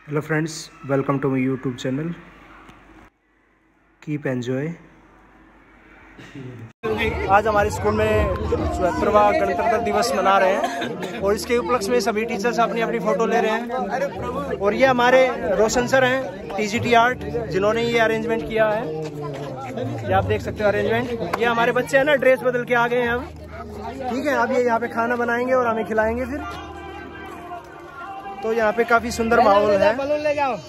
Hello friends, welcome to my YouTube channel. Keep enjoy. आज हमारे school में 74वां गणतंत्र दिवस मना रहे हैं और इसके उपलक्ष्य में सभी टीचर्स अपनी अपनी फ़ोटो ले रहे हैं। और ये हमारे रोशन सर हैं टीजीटी आर्ट, जिन्होंने ये अरेंजमेंट किया है। ये आप देख सकते हो अरेंजमेंट। ये हमारे बच्चे हैं ना, ड्रेस बदल के आ गए हैं अब। ठीक है, अब ये यहाँ पे खाना बनाएंगे और हमें खिलाएंगे फिर। तो यहाँ पे काफ़ी सुंदर माहौल है। बलून ले जाओ।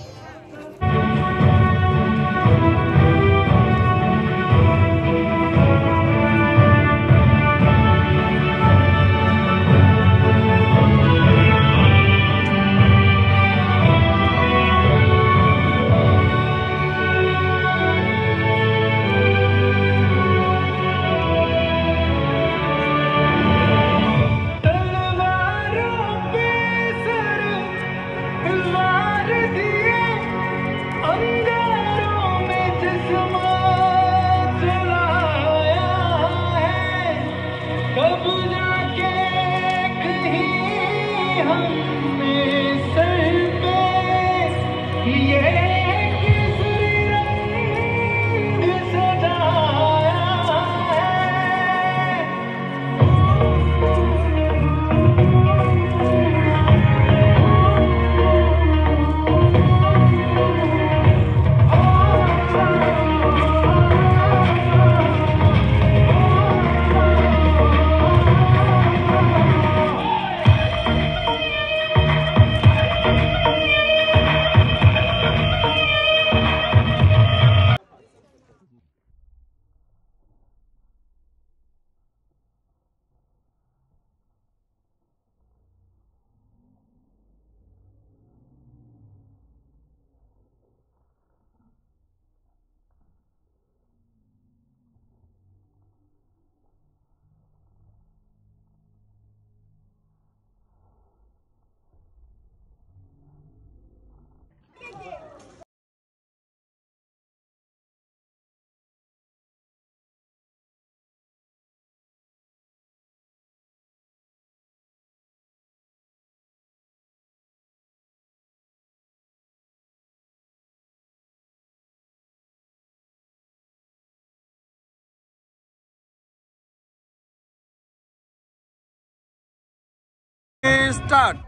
स्टार्ट।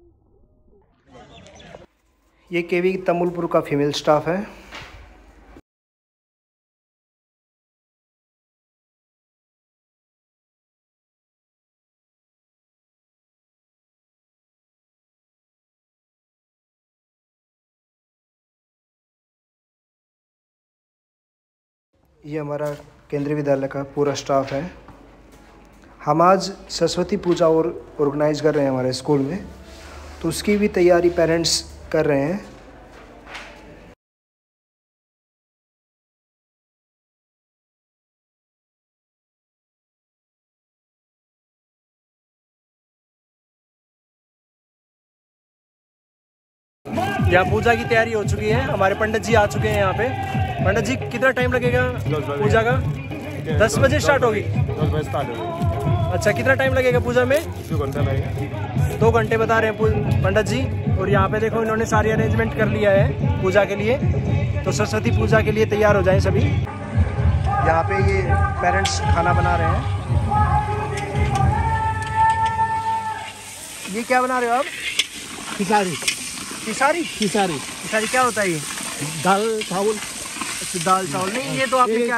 ये केवी तमुलपुर का फीमेल स्टाफ है। ये हमारा केंद्रीय विद्यालय का पूरा स्टाफ है। हम आज सरस्वती पूजा और ऑर्गेनाइज कर रहे हैं हमारे स्कूल में, तो उसकी भी तैयारी पेरेंट्स कर रहे हैं। यहाँ पूजा की तैयारी हो चुकी है। हमारे पंडित जी आ चुके हैं यहाँ पे। पंडित जी, कितना टाइम लगेगा पूजा का? 10 बजे स्टार्ट होगी। 10 बजे स्टार्ट होगी। अच्छा, कितना टाइम लगेगा पूजा में? 2 घंटे लगेगा। 2 घंटे बता रहे हैं पंडित जी। और यहाँ पे देखो, इन्होंने सारी अरेंजमेंट कर लिया है पूजा के लिए। तो सरस्वती पूजा के लिए तैयार हो जाएं सभी। यहाँ पे ये पेरेंट्स खाना बना रहे हैं। ये क्या बना रहे हो आप? खिसारी। खिसारी? खिसारी खिसारी क्या होता है ये? दाल चावल। दाल चावल नहीं, ये तो आपने क्या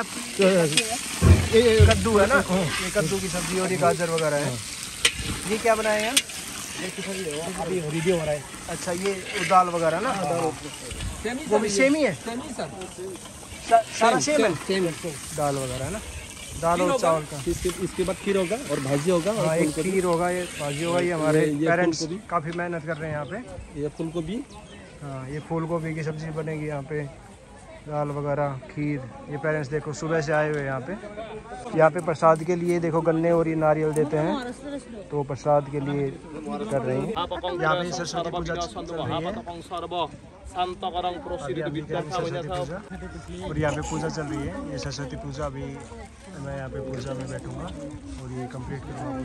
कद्दू है ना? ये कद्दू की सब्जी और ये गाजर वगैरह है। ये क्या बनाया है? अभी रेडियो हो रहा है। अच्छा, ये दाल वगैरह ना? वो भी सेम ही है? सारा सेम है दाल वगैरह है ना? दाल और चावल का। इसके बाद खीर होगा और भाजी होगा। हाँ, एक खीर होगा, ये भाजी होगा। ये हमारे पेरेंट्स काफ़ी मेहनत कर रहे हैं यहाँ पे। ये फूल गोभी। हाँ, ये फूल गोभी की सब्जी बनेगी यहाँ पे। दाल वगैरह, खीर। ये पेरेंट्स देखो सुबह से आए हुए हैं यहाँ पे। यहाँ पे प्रसाद के लिए देखो गन्ने और ये नारियल देते हैं, तो प्रसाद के लिए कर रहे हैं। यहाँ पे सरस्वती पूजा चल रही है। और यहाँ पे पूजा चल रही है। ये सरस्वती पूजा, अभी मैं यहाँ पे पूजा में बैठूंगा और ये कंप्लीट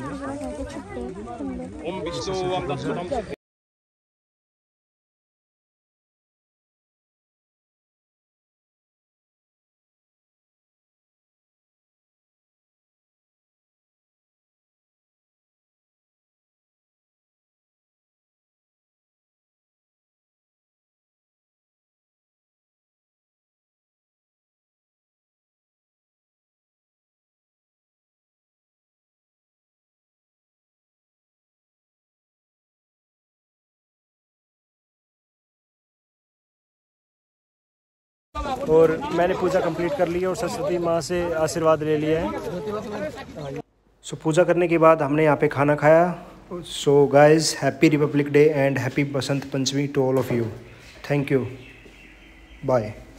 करूँगा पूजा। और मैंने पूजा कंप्लीट कर ली है और सरस्वती माँ से आशीर्वाद ले लिया है। सो पूजा करने के बाद हमने यहाँ पे खाना खाया। So guys, happy Republic Day and happy Basant Panchami to all of you. Thank you. Bye.